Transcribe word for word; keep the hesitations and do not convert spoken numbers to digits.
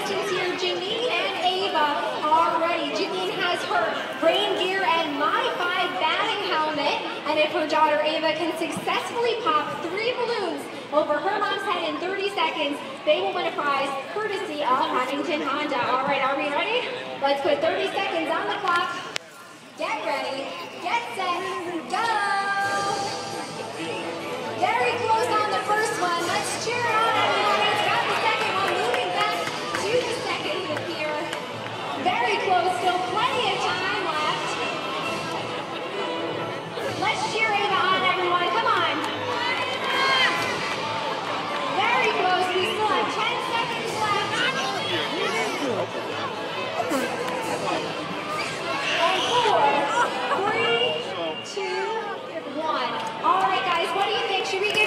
contestants here, Janine and Ava, are ready. Janine has her rain gear and modified batting helmet. And if her daughter Ava can successfully pop three balloons over her mom's head in thirty seconds, they will win a prize courtesy of Huntington Honda. All right, are we ready? Let's put thirty seconds on the clock. Get ready, get set, go! Very close on the first one. Let's cheer it on, everyone. It's got the second one, moving back to the second here. Very close, still plenty of time left. Let's cheer Ava on, everyone. Come on. Very close. We still have ten seconds left. And four, three, two, one. All right, guys, what do you think? Should we get